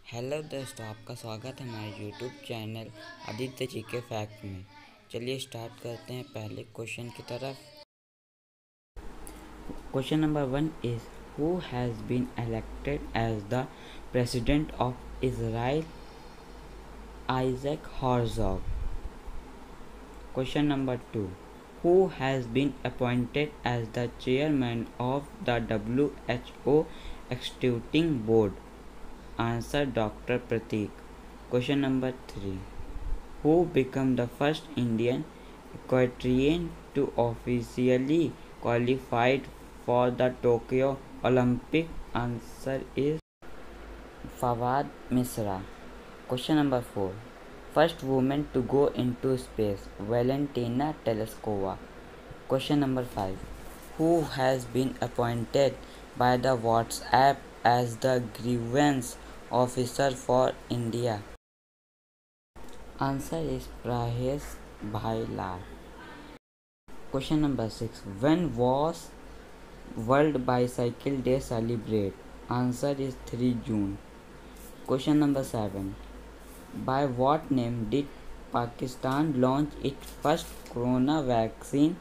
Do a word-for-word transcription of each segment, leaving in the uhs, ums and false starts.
Hello दोस्तों, आपका स्वागत है हमारे यूट्यूब चैनल आदित्य जी के फैक्ट में। चलिए स्टार्ट करते हैं पहले क्वेश्चन की तरफ। Question number one is who has been elected as the president of Israel? Isaac Herzog. Question number two, who has been appointed as the chairman of the W H O executive board? Answer Doctor Pratik. Question number three. Who became the first Indian equestrian to officially qualified for the Tokyo Olympic? Answer is Fawad Misra. Question number four. First woman to go into space, Valentina Tereshkova. Question number five. Who has been appointed by the WhatsApp as the grievance officer for India? Answer is Prahesh Bhailar. Question number six. When was World Bicycle Day celebrated? Answer is three June. Question number seven. By what name did Pakistan launch its first corona vaccine?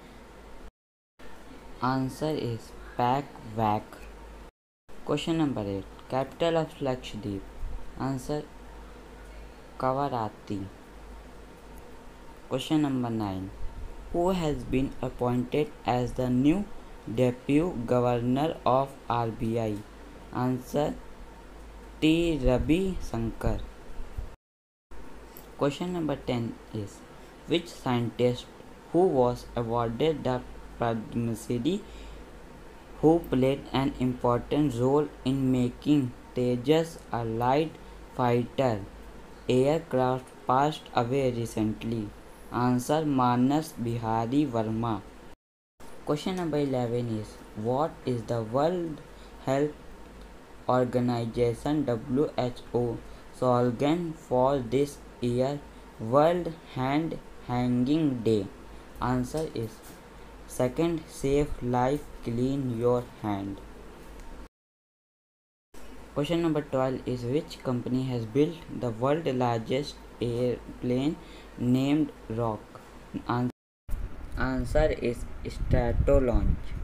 Answer is PackVac. Question number eight. Capital of Lakshadweep. Answer Kavarati. Question number nine. Who has been appointed as the new Deputy Governor of R B I? Answer T. Ravi Shankar. Question number ten is which scientist who was awarded the Padma Shri who played an important role in making Tejas a light fighter aircraft passed away recently? Answer Manas Bihari Verma. Question number eleven is what is the World Health Organization W H O slogan for this year World Hand Hanging Day? Answer is second Safe Life Clean Your Hand. Question number twelve is which company has built the world's largest airplane named Rock? Answer is Stratolaunch.